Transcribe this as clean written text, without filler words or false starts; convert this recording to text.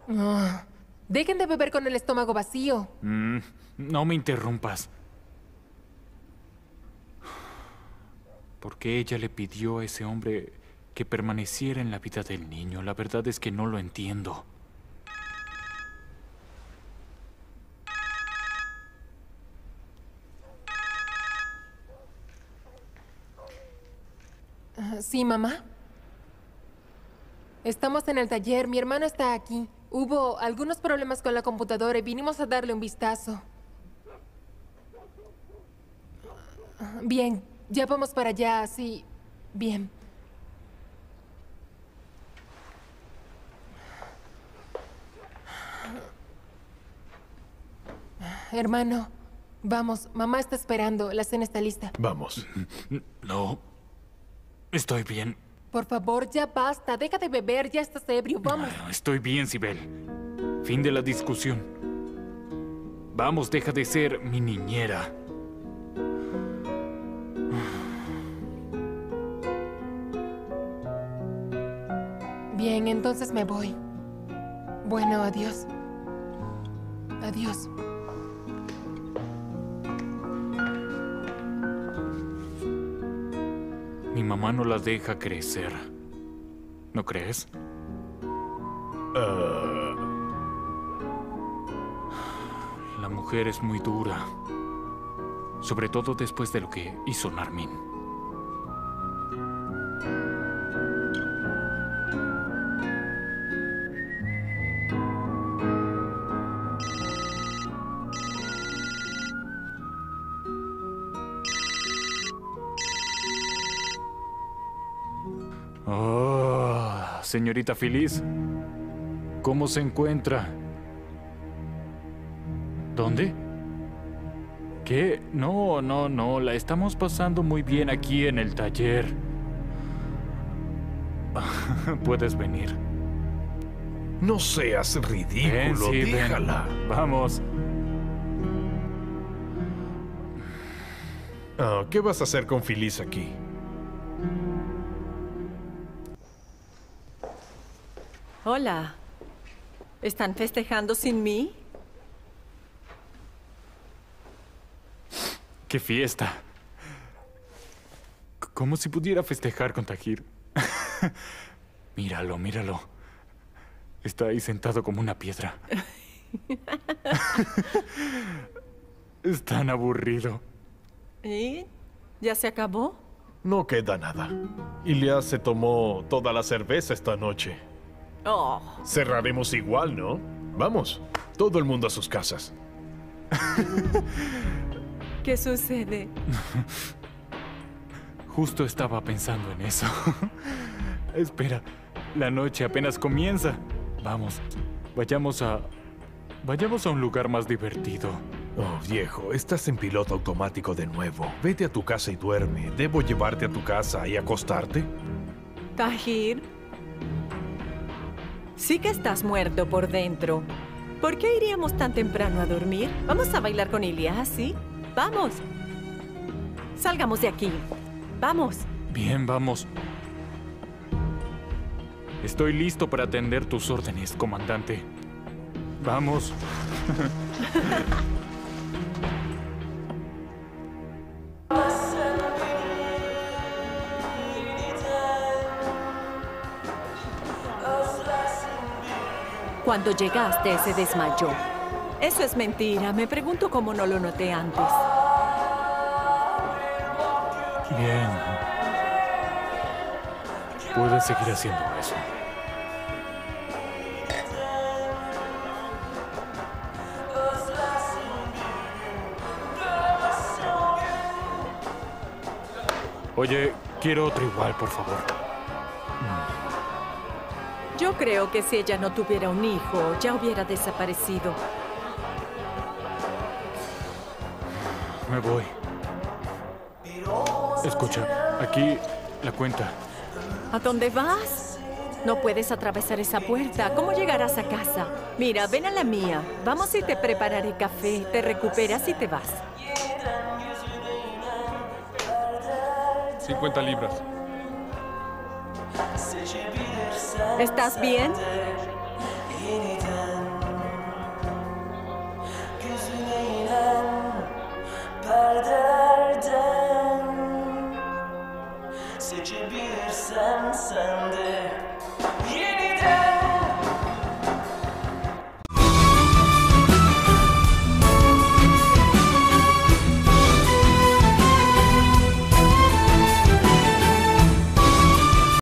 Ah, dejen de beber con el estómago vacío. No me interrumpas. ¿Por qué ella le pidió a ese hombre que permaneciera en la vida del niño? La verdad es que no lo entiendo. Sí, mamá. Estamos en el taller. Mi hermano está aquí. Hubo algunos problemas con la computadora y vinimos a darle un vistazo. Bien, ya vamos para allá, sí. Bien. Hermano, vamos. Mamá está esperando. La cena está lista. Vamos. No. Estoy bien. Por favor, ya basta. Deja de beber. Ya estás ebrio. Vamos. Estoy bien, Sibel. Fin de la discusión. Vamos, deja de ser mi niñera. Bien, entonces me voy. Bueno, adiós. Adiós. Mi mamá no la deja crecer. ¿No crees? La mujer es muy dura. Sobre todo después de lo que hizo Narmin. Oh, señorita Feliz, ¿cómo se encuentra? ¿Dónde? ¿Qué? No, la estamos pasando muy bien aquí en el taller. Puedes venir. No seas ridículo, Ven, sí, déjala. ven. Vamos. ¿Qué vas a hacer con Feliz aquí? Hola. ¿Están festejando sin mí? ¡Qué fiesta! Como si pudiera festejar con Tahir. Míralo, míralo. Está ahí sentado como una piedra. Es tan aburrido. ¿Y? ¿Ya se acabó? No queda nada. Ilyas se tomó toda la cerveza esta noche. Oh. Cerraremos igual, ¿no? Vamos, todo el mundo a sus casas. ¿Qué sucede? Justo estaba pensando en eso. Espera, la noche apenas comienza. Vamos, vayamos a un lugar más divertido. Oh, viejo, estás en piloto automático de nuevo. Vete a tu casa y duerme. ¿Debo llevarte a tu casa y acostarte? Tahir. Sí que estás muerto por dentro. ¿Por qué iríamos tan temprano a dormir? Vamos a bailar con Ilyas, ¿sí? ¡Vamos! Salgamos de aquí. ¡Vamos! Bien, vamos. Estoy listo para atender tus órdenes, comandante. Vamos. Cuando llegaste, se desmayó. Eso es mentira. Me pregunto cómo no lo noté antes. Bien. Puedes seguir haciendo eso. Oye, quiero otro igual, por favor. Yo creo que si ella no tuviera un hijo, ya hubiera desaparecido. Me voy. Escucha, aquí la cuenta. ¿A dónde vas? No puedes atravesar esa puerta. ¿Cómo llegarás a casa? Mira, ven a la mía. Vamos y te prepararé café. Te recuperas y te vas. 50 libras. ¿Estás bien? perdelerden seçebilirsen sen de